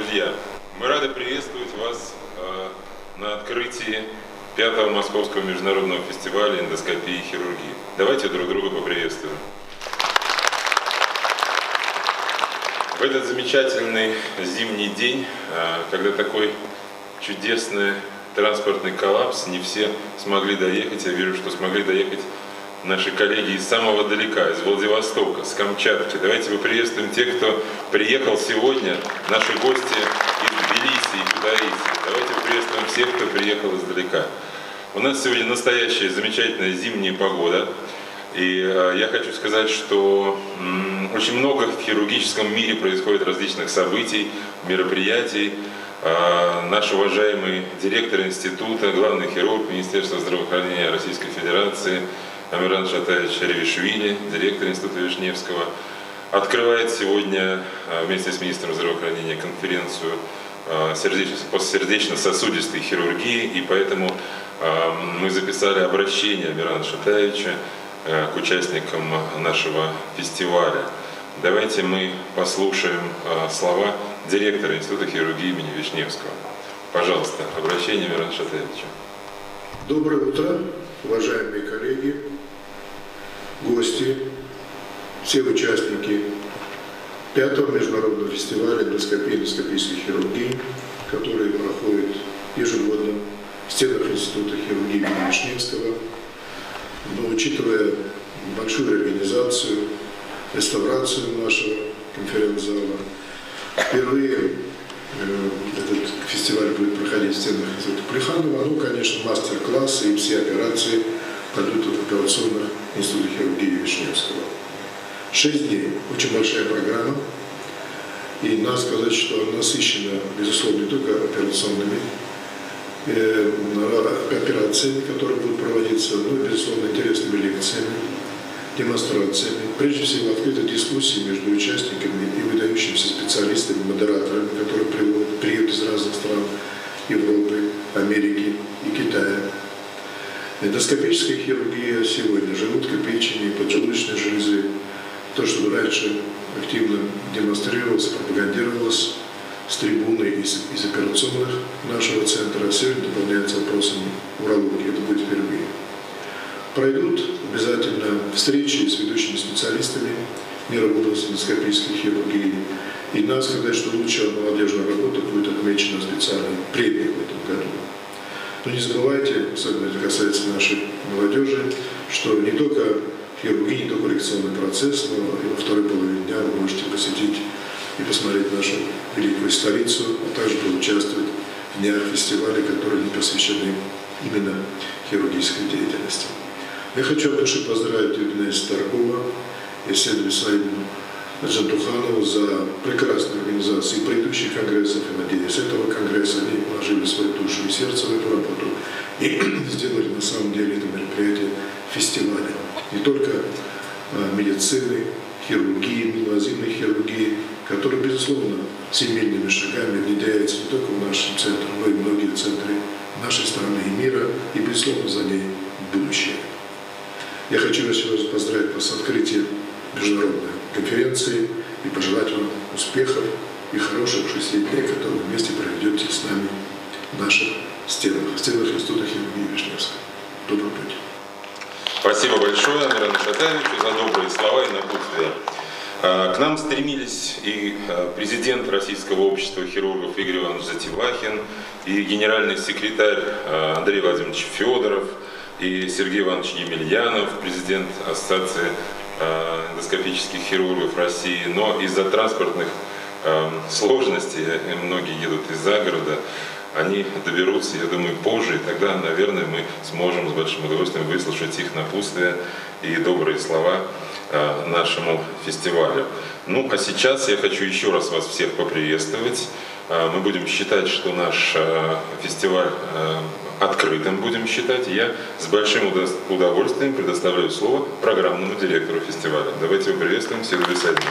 друзья, мы рады приветствовать вас на открытии 5-го Московского международного фестиваля эндоскопии и хирургии. Давайте друг друга поприветствуем. В этот замечательный зимний день, когда такой чудесный транспортный коллапс, не все смогли доехать. Я вижу, что смогли доехать наши коллеги из самого далека, из Владивостока, с Камчатки. Давайте поприветствуем тех, кто приехал сегодня, наши гости из Тбилиси и Кутаиси. Давайте поприветствуем всех, кто приехал издалека. У нас сегодня настоящая замечательная зимняя погода. И я хочу сказать, что очень много в хирургическом мире происходит различных событий, мероприятий. Наш уважаемый директор института, главный хирург Министерства здравоохранения Российской Федерации Амиран Шатаевич Ревишвили, директор института Вишневского, открывает сегодня вместе с министром здравоохранения конференцию по сердечно-сосудистой хирургии, и поэтому мы записали обращение Амирана Шатаевича к участникам нашего фестиваля. Давайте мы послушаем слова директора Института хирургии имени Вишневского. Пожалуйста, обращение Амирана Шатаевича. Доброе утро, уважаемые коллеги, гости, все участники 5-го международного фестиваля эндоскопии и эндоскопической хирургии, который проходит ежегодно в стенах Института хирургии имени Вишневского. Но учитывая большую организацию, реставрацию нашего конференц-зала, впервые этот фестиваль будет проходить в стенах Института Плеханова. Ну, конечно, мастер-классы и все операции пойдут в операционном Институте хирургии Вишневского. 6 дней. Очень большая программа. И надо сказать, что она насыщена, безусловно, не только операционными операциями, которые будут проводиться, но и, безусловно, интересными лекциями, демонстрациями. Прежде всего, открытой дискуссии между участниками и выдающимися специалистами, модераторами, которые приедут из разных стран Европы, Америки и Китая. Эндоскопическая хирургия сегодня, желудка, печени, поджелудочной железы, то, что раньше активно демонстрировалось, пропагандировалось с трибуны из операционных нашего центра, сегодня дополняется вопросами урологии, это будет впервые. Пройдут обязательно встречи с ведущими специалистами мира в области эндоскопической хирургии. И надо сказать, что лучшая молодежная работа будет отмечена специальной премией в этом году. Но не забывайте, особенно это касается нашей молодежи, что не только хирургия, не только лекционный процесс, но и во второй половине дня вы можете посетить и посмотреть нашу великую столицу, а также поучаствовать в днях фестиваля, которые не посвящены именно хирургической деятельности. Я хочу от души поздравить Евгения Старкова и Седру Саидовну Джантуханову за прекрасную организацию и предыдущих конгрессов, и, надеюсь, с этого конгресса они вложили свою душу и сердце в эту работу и сделали на самом деле это мероприятие фестивалем. Не только медицины, хирургии, инвазивной хирургии, которая, безусловно, семейными шагами внедряется не только в наш центр, но и многие центры нашей страны и мира, и, безусловно, за ней будущее. Я хочу еще раз поздравить вас с открытием международной конференции и пожелать вам успехов и хороших 6 дней, которые вы вместе проведете с нами в наших стенах Института хирургии Вишневского. Добрый путь. Спасибо большое Амирану Шатаевичу за добрые слова и напутствия. К нам стремились и президент Российского общества хирургов Игорь Иванович Затевахин, и генеральный секретарь Андрей Владимирович Федоров, и Сергей Иванович Емельянов, президент Ассоциации эндоскопических хирургов России. Но из-за транспортных сложностей, многие едут из-за города, они доберутся, я думаю, позже, и тогда, наверное, мы сможем с большим удовольствием выслушать их напутствия и добрые слова нашему фестивалю. Ну, а сейчас я хочу еще раз вас всех поприветствовать. Мы будем считать, что наш фестиваль открытым будем считать. Я с большим удовольствием предоставляю слово программному директору фестиваля. Давайте поприветствуем Седру Саидовну.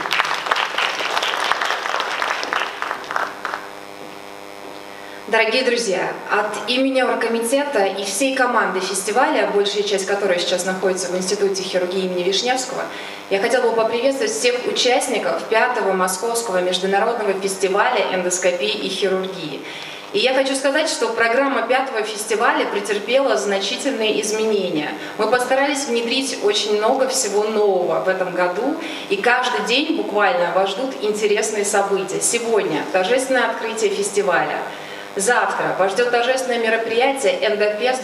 Дорогие друзья, от имени оргкомитета и всей команды фестиваля, большая часть которой сейчас находится в Институте хирургии имени Вишневского, Я хотела бы поприветствовать всех участников 5-го Московского международного фестиваля эндоскопии и хирургии. И я хочу сказать, что программа 5-го фестиваля претерпела значительные изменения. Мы постарались внедрить очень много всего нового в этом году, и каждый день буквально вас ждут интересные события. Сегодня торжественное открытие фестиваля. Завтра вас ждет торжественное мероприятие «Эндофест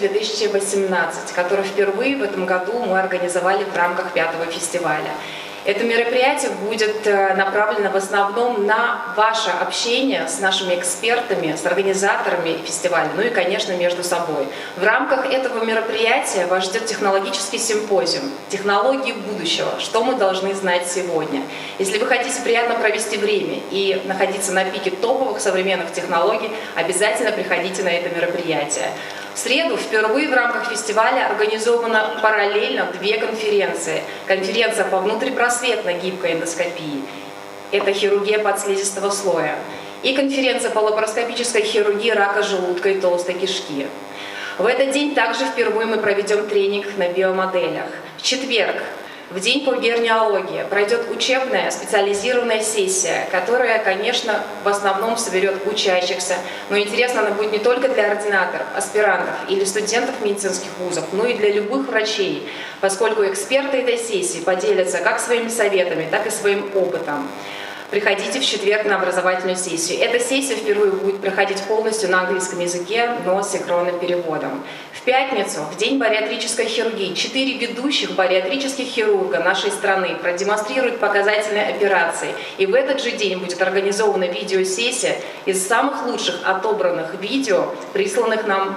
2018», которое впервые в этом году мы организовали в рамках 5-го фестиваля. Это мероприятие будет направлено в основном на ваше общение с нашими экспертами, с организаторами фестиваля, ну и, конечно, между собой. В рамках этого мероприятия вас ждет технологический симпозиум «Технологии будущего. Что мы должны знать сегодня?». Если вы хотите приятно провести время и находиться на пике топовых современных технологий, обязательно приходите на это мероприятие. В среду впервые в рамках фестиваля организовано параллельно 2 конференции. Конференция по внутрипросветной гибкой эндоскопии – это хирургия подслизистого слоя. И конференция по лапароскопической хирургии рака желудка и толстой кишки. В этот день также впервые мы проведем тренинг на биомоделях. В четверг, в день по герниологии, пройдет учебная специализированная сессия, которая, конечно, в основном соберет учащихся, но интересно она будет не только для ординаторов, аспирантов или студентов медицинских вузов, но и для любых врачей, поскольку эксперты этой сессии поделятся как своими советами, так и своим опытом. Приходите в четверг на образовательную сессию. Эта сессия впервые будет проходить полностью на английском языке, но с синхронным переводом. В пятницу, в день бариатрической хирургии, 4 ведущих бариатрических хирурга нашей страны продемонстрируют показательные операции. И в этот же день будет организована видеосессия из самых лучших отобранных видео, присланных нам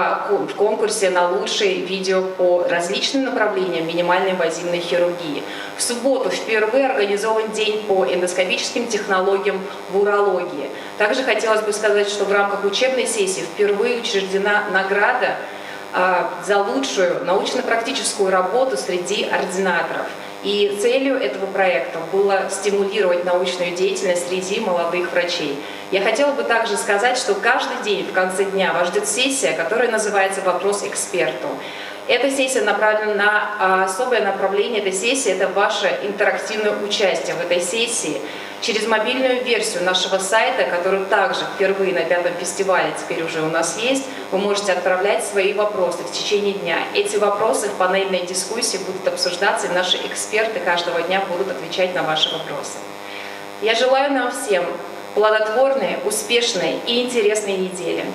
в конкурсе на лучшие видео по различным направлениям минимальной инвазивной хирургии. В субботу впервые организован день по эндоскопическим технологиям в урологии. Также хотелось бы сказать, что в рамках учебной сессии впервые учреждена награда за лучшую научно-практическую работу среди ординаторов. И целью этого проекта было стимулировать научную деятельность среди молодых врачей. Я хотела бы также сказать, что каждый день в конце дня вас ждет сессия, которая называется «Вопрос эксперту». Эта сессия направлена на особое направление этой сессии, это ваше интерактивное участие в этой сессии. Через мобильную версию нашего сайта, который также впервые на 5-м фестивале теперь уже у нас есть, вы можете отправлять свои вопросы в течение дня. Эти вопросы в панельной дискуссии будут обсуждаться, и наши эксперты каждого дня будут отвечать на ваши вопросы. Я желаю нам всем плодотворной, успешной и интересной недели.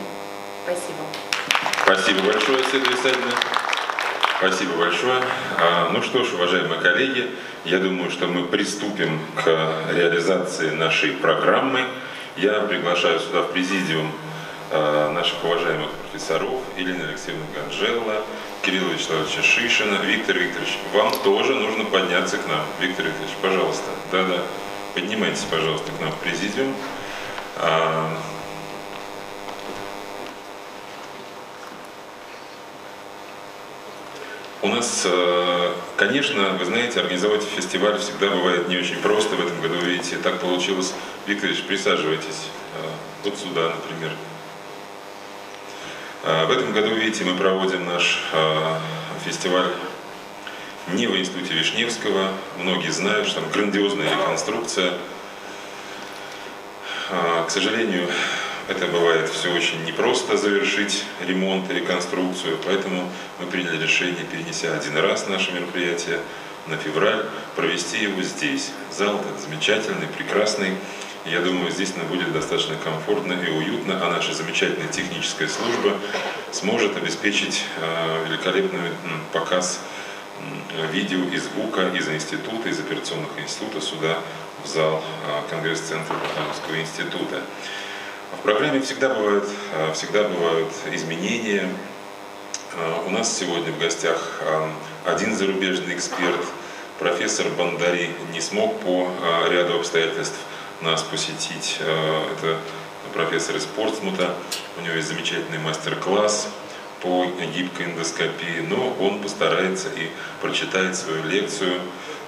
Спасибо. Спасибо большое, Седа Исаевна. Спасибо большое. Ну что ж, уважаемые коллеги, я думаю, что мы приступим к реализации нашей программы. Я приглашаю сюда в президиум наших уважаемых профессоров Елену Алексеевну Ганжелла, Кирилла Вячеславовича Шишина. Виктор Викторович, вам тоже нужно подняться к нам. Виктор Викторович, пожалуйста. Да-да, поднимайтесь, пожалуйста, к нам в президиум. У нас, конечно, вы знаете, организовать фестиваль всегда бывает не очень просто. В этом году, видите, так получилось. Виктор Ильич, присаживайтесь. Вот сюда, например. В этом году, видите, мы проводим наш фестиваль не в Институте Вишневского. Многие знают, что там грандиозная реконструкция. К сожалению, это бывает все очень непросто завершить ремонт и реконструкцию, поэтому мы приняли решение, перенеся один раз наше мероприятие на февраль, провести его здесь. Зал этот замечательный, прекрасный. Я думаю, здесь нам будет достаточно комфортно и уютно, а наша замечательная техническая служба сможет обеспечить великолепный показ видео и звука из института, из операционных института сюда, в зал Конгресс-центра Бухарского института. В программе всегда бывают изменения. У нас сегодня в гостях один зарубежный эксперт. Профессор Бандари не смог по ряду обстоятельств нас посетить. Это профессор из Портсмута. У него есть замечательный мастер-класс по гибкой эндоскопии, но он постарается и прочитает свою лекцию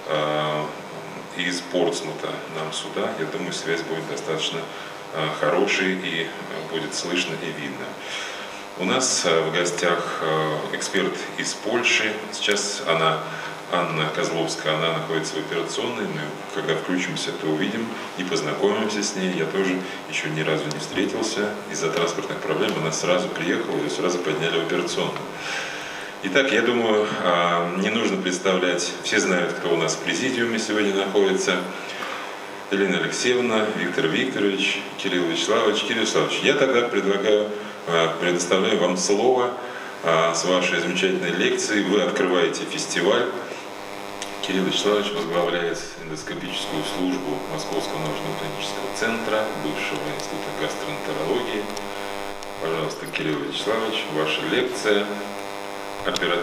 из Портсмута нам сюда. Я думаю, связь будет достаточно хороший и будет слышно и видно. У нас в гостях эксперт из Польши. Сейчас она Анна Козловская, она находится в операционной, мы когда включимся, то увидим и познакомимся с ней. Я тоже еще ни разу не встретился, из-за транспортных проблем она сразу приехала, ее сразу подняли в операционную. Итак, я думаю, не нужно представлять, все знают, кто у нас в президиуме сегодня находится. Елена Алексеевна, Виктор Викторович, Кирилл Вячеславович. Кирилл Вячеславович, я тогда предоставляю вам слово с вашей замечательной лекцией. Вы открываете фестиваль. Кирилл Вячеславович возглавляет эндоскопическую службу Московского научно-клинического центра, бывшего института гастроэнтерологии. Пожалуйста, Кирилл Вячеславович, ваша лекция.